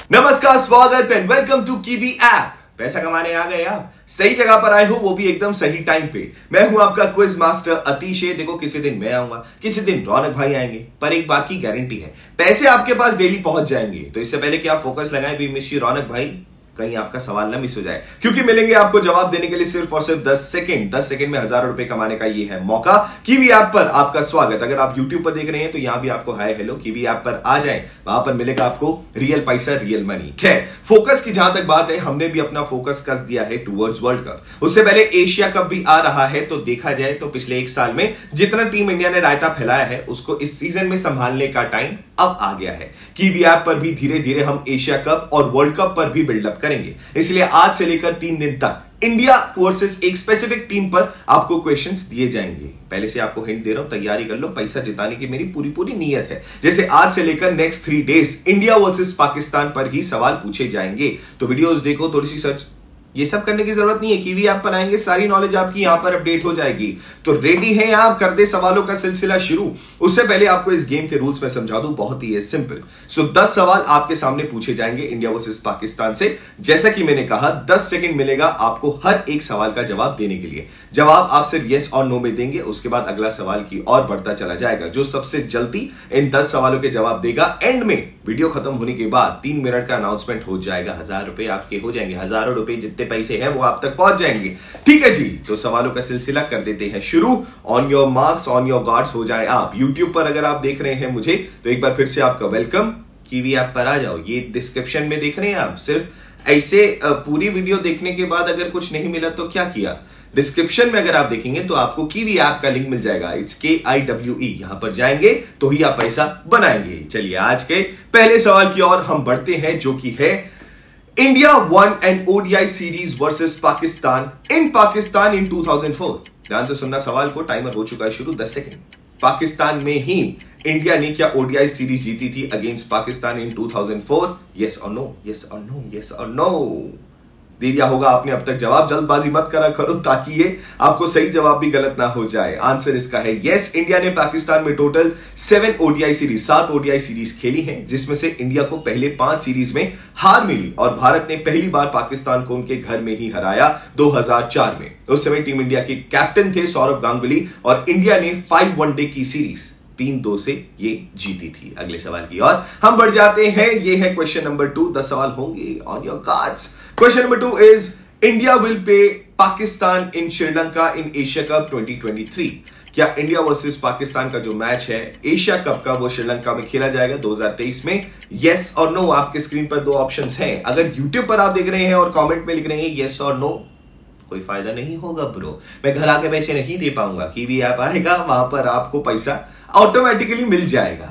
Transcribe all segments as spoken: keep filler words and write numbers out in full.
नमस्कार, स्वागत and welcome to Kiwi app. पैसा कमाने आ गए आप, सही जगह पर आए हो, वो भी एकदम सही टाइम पे। मैं हूं आपका क्विज मास्टर अतीश। देखो, किसी दिन मैं आऊंगा, किसी दिन रौनक भाई आएंगे, पर एक बात की गारंटी है, पैसे आपके पास डेली पहुंच जाएंगे। तो इससे पहले कि आप फोकस लगाएं, वी मिस यू रौनक भाई, कहीं आपका सवाल ना मिस हो जाए, क्योंकि मिलेंगे आपको जवाब देने के लिए सिर्फ और सिर्फ दस सेकंड। दस सेकंड में हजारों रुपए कमाने का ये है मौका। कीवी ऐप पर आपका स्वागत। अगर आप यूट्यूब पर देख रहे हैं तो यहां भी आपको हाय हेलो, कीवी ऐप पर आ जाएं, वहां पर मिलेगा आपको रियल पैसा, रियल मनी। खैर, फोकस की जहां तक बात है, हमने भी अपना फोकस कस दिया है टुवर्ड्स वर्ल्ड कप। उससे पहले एशिया कप भी आ रहा है, तो देखा जाए तो पिछले एक साल में जितना टीम इंडिया ने रायता फैलाया है, उसको इस सीजन में संभालने का टाइम अब आ गया है। कीवी ऐप पर भी धीरे धीरे हम एशिया कप और वर्ल्ड कप पर भी बिल्डअप करेंगे। इसलिए आज से लेकर तीन दिन तक इंडिया वर्सेस एक स्पेसिफिक टीम पर आपको क्वेश्चंस दिए जाएंगे। पहले से आपको हिंट दे रहा हूं, तैयारी कर लो, पैसा जिताने की मेरी पूरी पूरी नीयत है। जैसे आज से लेकर next three days India versus Pakistan पर ही सवाल पूछे जाएंगे। तो वीडियोस देखो, थोड़ी सी सर्च, ये सब करने की जरूरत नहीं है। कीवी ऐप पर आएंगे, सारी नॉलेज आपकी यहां पर अपडेट हो जाएगी। तो रेडी हैं आप? कर दे सवालों का सिलसिला शुरू। उससे पहले आपको इस गेम के रूल्स में समझा दूं, बहुत ही है सिंपल। सो दस सवाल आपके सामने पूछे जाएंगे इंडिया वर्सेस पाकिस्तान से। जैसा कि मैंने कहा, दस सेकंड मिलेगा आपको हर एक सवाल का जवाब देने के लिए। जवाब आप सिर्फ यस और नो में देंगे, उसके बाद अगला सवाल की ओर बढ़ता चला जाएगा। जो सबसे जल्दी इन दस सवालों के जवाब देगा, एंड में वीडियो खत्म होने के बाद तीन मिनट का अनाउंसमेंट हो जाएगा। हजार रुपए आपके हो जाएंगे, हजारों रुपए जितने पैसे हैं वो आप तक पहुंच जाएंगे। ठीक है जी, तो सवालों का सिलसिला कर देते हैं शुरू। On your marks, on your guards हो जाए आप। यूट्यूब पर अगर आप देख रहे हैं मुझे, तो एक बार फिर से आपका वेलकम। कीवी ऐप पर आ जाओ, ये डिस्क्रिप्शन में देख रहे हैं आप। सिर्फ ऐसे पूरी वीडियो देखने के बाद अगर कुछ नहीं मिला तो क्या किया, डिस्क्रिप्शन में अगर आप देखेंगे तो आपको कीवी ऐप का लिंक मिल जाएगा। इट्स के आई डब्ल्यू ई। यहां पर जाएंगे तो ही आप पैसा बनाएंगे। चलिए आज के पहले सवाल की ओर हम बढ़ते हैं, जो कि है India won an ODI series versus Pakistan in Pakistan in two thousand four. ध्यान से सुनना सवाल को, टाइमर हो चुका है शुरू, दस सेकंड। पाकिस्तान में ही इंडिया ने क्या ओडीआई सीरीज जीती थी against Pakistan in two thousand four? Yes और नो, यस और नो, यस और नो। दे दिया होगा आपने अब तक जवाब। जल्दबाजी मत करा करो ताकि ये आपको सही जवाब भी गलत ना हो जाए। आंसर इसका है यस। इंडिया ने पाकिस्तान में टोटल सेवन ओडीआई सीरीज, सात ओडीआई सीरीज खेली हैं, जिसमें से इंडिया को पहले पांच सीरीज में हार मिली और भारत ने पहली बार पाकिस्तान को उनके घर में ही हराया दो हज़ार चार में। उस समय टीम इंडिया के कैप्टन थे सौरव गांगुली और इंडिया ने फाइव वनडे की सीरीज तीन दो से ये जीती थी। अगले सवाल की ओर हम बढ़ जाते हैं। ये है क्वेश्चन नंबर टू। दस सवाल होंगे, on your cards. Question number two is India will play Pakistan in Sri Lanka in Asia cup twenty twenty three. क्या इंडिया वर्सेस पाकिस्तान का जो मैच है एशिया कप का, वो श्रीलंका में खेला जाएगा दो हज़ार तेईस में? यस और नो। आपके स्क्रीन पर दो ऑप्शंस हैं। अगर यूट्यूब पर आप देख रहे हैं और कमेंट में लिख रहे हैं यस और नो, कोई फायदा नहीं होगा ब्रो। मैं घर आके पैसे नहीं दे पाऊंगा। कीवी ऐप आएगा, वहां पर आपको पैसा ऑटोमेटिकली मिल जाएगा।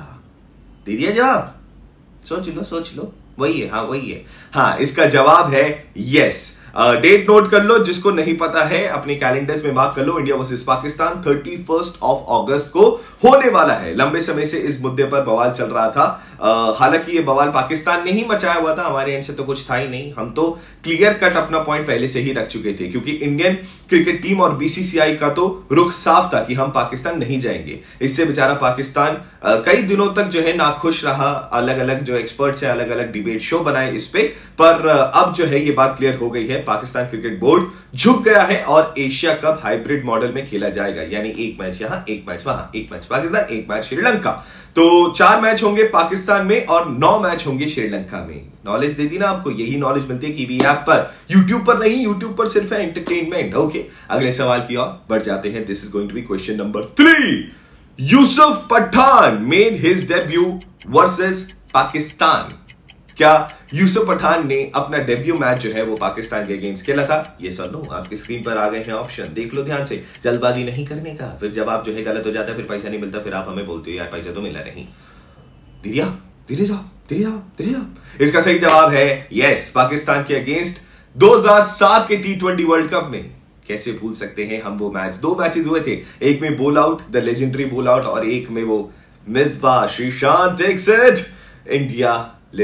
दे दिया जवाब? सोच लो, सोच लो। वही है, हाँ वही है। हाँ, इसका जवाब है यस। डेट नोट कर लो, जिसको नहीं पता है अपने कैलेंडर्स में मार्क कर लो। India versus Pakistan thirty first of August को होने वाला है। लंबे समय से इस मुद्दे पर बवाल चल रहा था। हालांकि ये बवाल पाकिस्तान ने ही मचाया हुआ था, हमारे एंड से तो कुछ था ही नहीं। हम तो क्लियर कट अपना पॉइंट पहले से ही रख चुके थे, क्योंकि इंडियन क्रिकेट टीम और बीसीसीआई का तो रुख साफ था कि हम पाकिस्तान नहीं जाएंगे। इससे बेचारा पाकिस्तान कई दिनों तक जो है नाखुश रहा। अलग अलग जो एक्सपर्ट्स हैं, अलग अलग डिबेट शो बनाए इस पे, पर अब जो है ये बात क्लियर हो गई है। पाकिस्तान क्रिकेट बोर्ड झुक गया है और एशिया कप हाइब्रिड मॉडल में खेला जाएगा, यानी एक मैच यहां, एक मैच वहां, एक मैच पाकिस्तान, एक मैच श्रीलंका। तो चार मैच होंगे पाकिस्तान में और नौ मैच होंगे श्रीलंका में। नॉलेज दे दी ना आपको, यही नॉलेज मिलती है कीवी ऐप पर, यूट्यूब पर नहीं। यूट्यूब पर सिर्फ है एंटरटेनमेंट। ओके, अगले सवाल की ओर बढ़ जाते हैं। This is going to be question number three. Yusuf Pathan made his debut versus Pakistan. क्या यूसुफ पठान ने अपना डेब्यू मैच जो है वो पाकिस्तान के अगेंस्ट खेला था? यस और नो। आपकी स्क्रीन पर आ गए हैं ऑप्शन, देख लो ध्यान से। जल्दबाजी नहीं करने का, फिर जब आप जो है गलत हो जाता है, फिर पैसा नहीं मिलता, फिर आप हमें बोलते हो यार पैसा तो मिला नहीं। धीरे आओ, धीरे जाओ, धीरे आओ, धीरे आओ। इसका सही जवाब है यस। पाकिस्तान के अगेंस्ट दो हज़ार सात के टी ट्वेंटी वर्ल्ड कप में। कैसे भूल सकते हैं हम वो मैच? दो मैचेस हुए थे, एक में bowl out, the legendary bowl out, और एक में वो Misbah Sreesanth takes it, India lift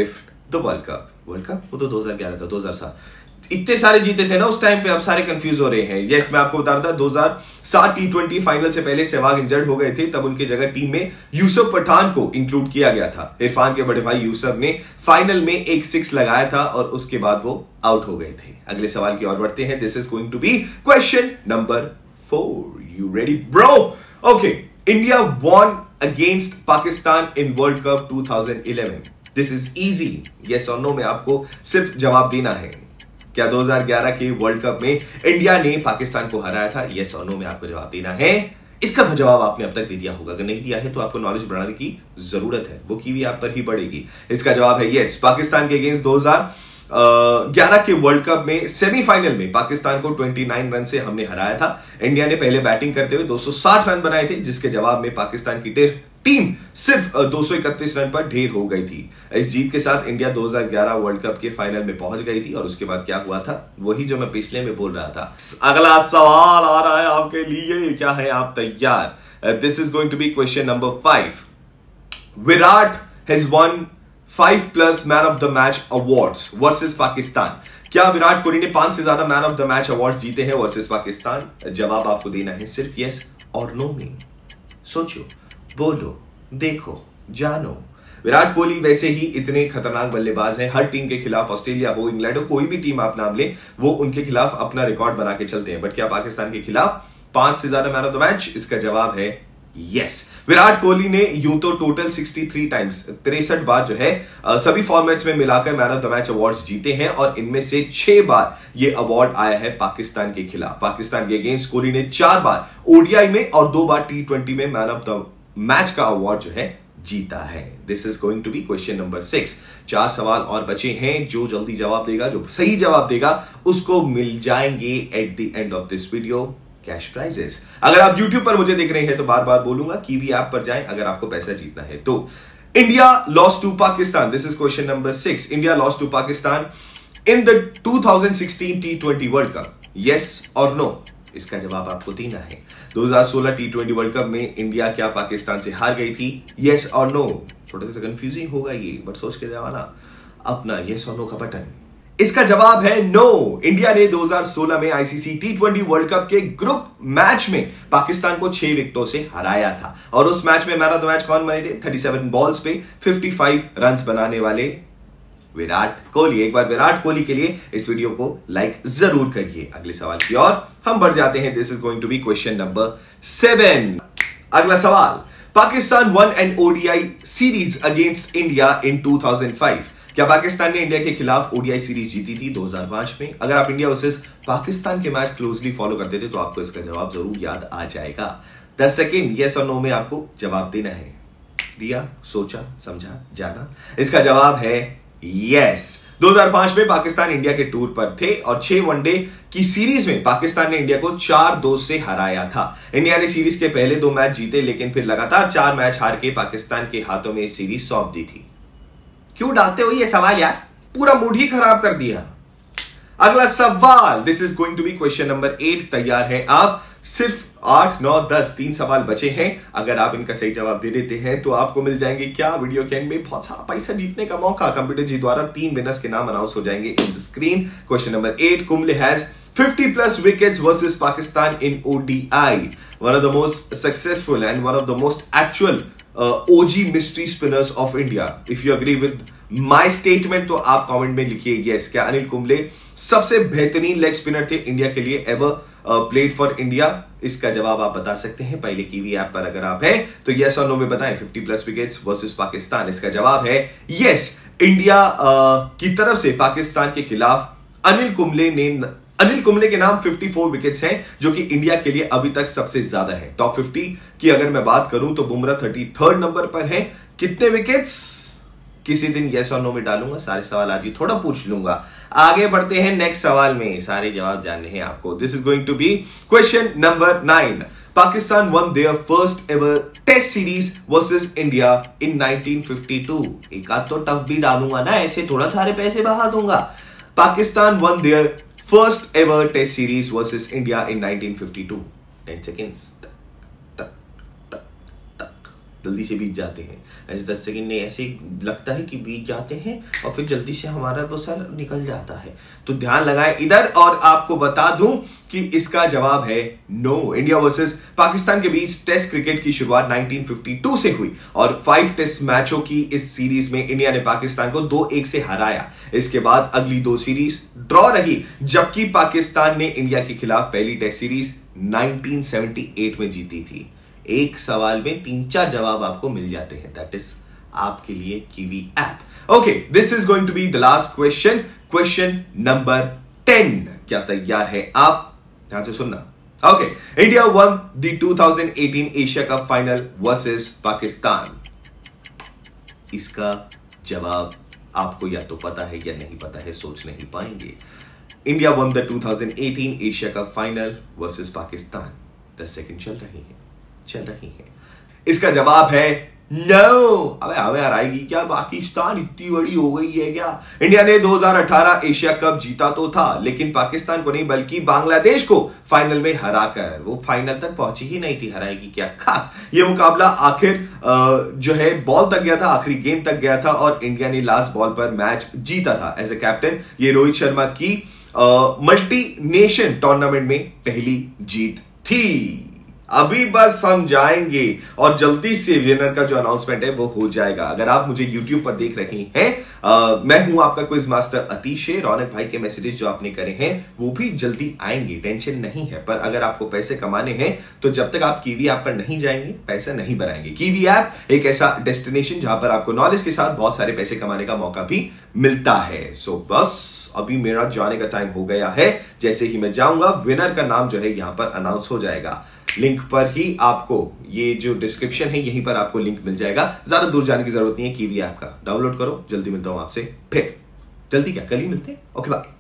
the world cup. World cup वो तो दो हज़ार ग्यारह था, दो हज़ार सात, इतने सारे जीते थे ना उस टाइम पे, अब सारे कंफ्यूज हो रहे हैं। यस, मैं आपको बता रहा था दो हज़ार सात टी ट्वेंटी फाइनल से पहले सहवाग इंजर्ड हो गए थे, तब उनकी जगह टीम में यूसुफ पठान को इंक्लूड किया गया था। इरफान के बड़े भाई यूसुफ ने फाइनल में एक सिक्स लगाया था और उसके बाद वो आउट हो गए थे। अगले सवाल की ओर बढ़ते हैं। This is going to be question number four. You ready bro? Okay, India won against Pakistan in world cup two thousand eleven. This is easy, yes और नो में आपको सिर्फ जवाब देना है। क्या दो हज़ार ग्यारह के वर्ल्ड कप में इंडिया ने पाकिस्तान को हराया था? यस और नो में आपको जवाब देना है। इसका तो जवाब आपने अब तक दे दिया होगा, अगर नहीं दिया है तो आपको नॉलेज बढ़ाने की जरूरत है, वो कीवी आप पर ही बढ़ेगी। इसका जवाब है यस, पाकिस्तान के अगेंस्ट दो हज़ार ग्यारह के वर्ल्ड कप में सेमीफाइनल में पाकिस्तान को उनतीस रन से हमने हराया था। इंडिया ने पहले बैटिंग करते हुए दो सौ साठ रन बनाए थे, जिसके जवाब में पाकिस्तान की टीम सिर्फ दो सौ इकतीस रन पर ढेर हो गई थी। इस जीत के साथ इंडिया दो हज़ार ग्यारह वर्ल्ड कप के फाइनल में पहुंच गई थी और उसके बाद क्या हुआ था, वही जो मैं पिछले में बोल रहा था। अगला सवाल आ रहा है आपके लिए, क्या है आप तैयार? This is going to be question number five. Virat has one five plus man of the match awards versus Pakistan. क्या विराट कोहली ने पांच से ज्यादा man of the match awards जीते हैं वर्सेस पाकिस्तान? जवाब आपको देना है सिर्फ यस और नो में। सोचो, बोलो, देखो, जानो। विराट कोहली वैसे ही इतने खतरनाक बल्लेबाज हैं, हर टीम के खिलाफ, ऑस्ट्रेलिया हो, इंग्लैंड हो, कोई भी टीम आप नाम ले, वो उनके खिलाफ अपना रिकॉर्ड बना के चलते हैं। बट क्या पाकिस्तान के खिलाफ पांच से ज्यादा मैन ऑफ द मैच? इसका जवाब है यस। विराट कोहली ने यूं तो टोटल तिरसठ टाइम्स, तिरसठ बार जो है सभी फॉर्मेट्स में मिलाकर man of the match awards जीते हैं और इनमें से छह बार ये अवार्ड आया है पाकिस्तान के खिलाफ। पाकिस्तान के अगेंस्ट कोहली ने चार बार ओडीआई में और दो बार टी ट्वेंटी में मैन ऑफ द मैच का अवार्ड जो है जीता है। This is going to be question number six. चार सवाल और बचे हैं, जो जल्दी जवाब देगा, जो सही जवाब देगा, उसको मिल जाएंगे at the end of this video cash prizes. अगर आप YouTube पर मुझे देख रहे हैं तो बार बार बोलूंगा कीवी ऐप पर जाएं अगर आपको पैसा जीतना है तो। India lost to Pakistan, this is question number six. India lost to Pakistan in the two thousand sixteen T twenty world cup, yes और नो? इसका जवाब आपको देना है। दो हज़ार सोलह टी ट्वेंटी वर्ल्ड कप में इंडिया क्या पाकिस्तान से हार गई थी? यस और नो? थोड़ा सा कंफ्यूजिंग होगा ये, बट सोच के जवाना अपना यस और नो का बटन। इसका जवाब है नो। इंडिया ने दो हज़ार सोलह में ICC T twenty world cup के ग्रुप मैच में पाकिस्तान को छह विकेटों से हराया था और उस मैच में मैन ऑफ द मैच कौन बने थे? सैंतीस बॉल्स पे पचपन रन्स बनाने वाले विराट कोहली। एक बार विराट कोहली के लिए इस वीडियो को लाइक जरूर करिए। अगले सवाल की ओर हम बढ़ जाते हैं। This is going to be question number seven. अगला सवाल, Pakistan won an ODI series against India in two thousand five. क्या पाकिस्तान ने इंडिया के खिलाफ ओडीआई सीरीज जीती थी दो हज़ार पाँच में? अगर आप इंडिया वर्सेस पाकिस्तान के मैच क्लोजली फॉलो करते थे तो आपको इसका जवाब जरूर याद आ जाएगा। दस सेकेंड यस और नो में आपको जवाब देना है। दिया, सोचा, समझा, जाना? इसका जवाब है यस। दो हज़ार पाँच में पाकिस्तान इंडिया के टूर पर थे और छह वनडे की सीरीज में पाकिस्तान ने इंडिया को चार दो से हराया था। इंडिया ने सीरीज के पहले दो मैच जीते लेकिन फिर लगातार चार मैच हार के पाकिस्तान के हाथों में सीरीज सौंप दी थी। क्यों डालते हो ये सवाल यार, पूरा मूड ही खराब कर दिया। अगला सवाल, this is going to be question number eight. तैयार है आप? सिर्फ आठ, नौ, दस, तीन सवाल बचे हैं। अगर आप इनका सही जवाब दे देते हैं तो आपको मिल जाएंगे क्या? वीडियो के एंड में बहुत सारा पैसा जीतने का मौका। कंप्यूटर जी द्वारा तीन विनर्स के नाम अनाउंस हो जाएंगे in the screen. Question number eight, Kumble has fifty plus wickets versus Pakistan in O D I. One of the most successful and one of the most actual uh, O G mystery spinners of India. If you agree with my statement तो आप comment में लिखिए yes। क्या अनिल कुंबले सबसे बेहतरीन leg spinner थे India के लिए एवर प्लेड फॉर इंडिया? इसका जवाब आप बता सकते हैं पहले कीवी ऐप पर अगर आप हैं तो यस और नो में बताएं। Fifty plus wickets versus Pakistan, इसका जवाब है यस। इंडिया uh, की तरफ से पाकिस्तान के खिलाफ अनिल कुंबले ने अनिल कुंबले के नाम चौवन विकेट्स हैं जो कि इंडिया के लिए अभी तक सबसे ज्यादा है। टॉप पचास की अगर मैं बात करूं तो बुमराह तैंतीस नंबर पर है। कितने विकेट्स? किसी दिन यस और नो में डालूंगा, सारे सवाल आज ही थोड़ा पूछ लूंगा। आगे बढ़ते हैं नेक्स्ट सवाल में, सारे जवाब जानने हैं आपको। This is going to be question number nine. Pakistan won their first ever test series versus India in nineteen fifty two. एक आध तो टफ भी डालूंगा ना, ऐसे थोड़ा सारे पैसे बहा दूंगा। Pakistan won their first ever test series versus India in nineteen fifty two. Ten seconds. जल्दी से बीत जाते हैं। ऐसे दस सेकंड ने ऐसे लगता है कि बीत जाते हैं और फिर जल्दी से हमारा वो सर निकल जाता है। तो ध्यान लगाए इधर। और आपको बता दूं कि इसका जवाब है नो। इंडिया वर्सेस पाकिस्तान के बीच टेस्ट क्रिकेट की शुरुआत नाइनटीन फिफ्टी टू से हुई और फाइव टेस्ट मैचों की इस सीरीज में इंडिया ने पाकिस्तान को दो एक से हराया। इसके बाद अगली दो सीरीज ड्रॉ रही, जबकि पाकिस्तान ने इंडिया के खिलाफ पहली test series nineteen seventy eight में जीती थी। एक सवाल में तीन चार जवाब आपको मिल जाते हैं। दैट इज आपके लिए कीवी app. Okay, this is going to be the last question, question number ten. क्या तैयार है आप? ध्यान से सुनना। Okay, India won the two thousand eighteen Asia cup final versus Pakistan. इसका जवाब आपको या तो पता है या नहीं पता है, सोच नहीं पाएंगे। India won the two thousand eighteen Asia cup final versus Pakistan. दस सेकंड चल रही है चल रही है इसका जवाब है नो। अबे हमें हराएगी क्या पाकिस्तान? इतनी बड़ी हो गई है क्या? इंडिया ने दो हज़ार अठारह एशिया कप जीता तो था, लेकिन पाकिस्तान को नहीं बल्कि बांग्लादेश को फाइनल में हराकर वो फाइनल तक पहुंची ही नहीं थी। हराएगी क्या? खा ये मुकाबला आखिर जो है बॉल तक गया था, आखिरी गेंद तक गया था और इंडिया ने लास्ट बॉल पर मैच जीता था। एज ए कैप्टन ये रोहित शर्मा की मल्टी नेशन टूर्नामेंट में पहली जीत थी। अभी बस हम जाएंगे और जल्दी से विनर का जो अनाउंसमेंट है वो हो जाएगा। अगर आप मुझे YouTube पर देख रहे हैं, आ, मैं हूं आपका क्विज मास्टर अतीश। रौनक भाई के मैसेजेस जो आपने करे हैं वो भी जल्दी आएंगे, टेंशन नहीं है। पर अगर आपको पैसे कमाने हैं तो जब तक आप कीवी ऐप पर नहीं जाएंगे पैसा नहीं बनाएंगे। कीवी ऐप एक ऐसा डेस्टिनेशन जहां पर आपको नॉलेज के साथ बहुत सारे पैसे कमाने का मौका भी मिलता है। सो बस अभी मेरा जाने का टाइम हो गया है। जैसे ही मैं जाऊंगा विनर का नाम जो है यहां पर अनाउंस हो जाएगा। लिंक पर ही आपको ये जो डिस्क्रिप्शन है यहीं पर आपको लिंक मिल जाएगा। ज्यादा दूर जाने की जरूरत नहीं है। कीवी ऐप का डाउनलोड करो। जल्दी मिलता हूं आपसे फिर। जल्दी क्या, कल ही मिलते हैं। Okay bye.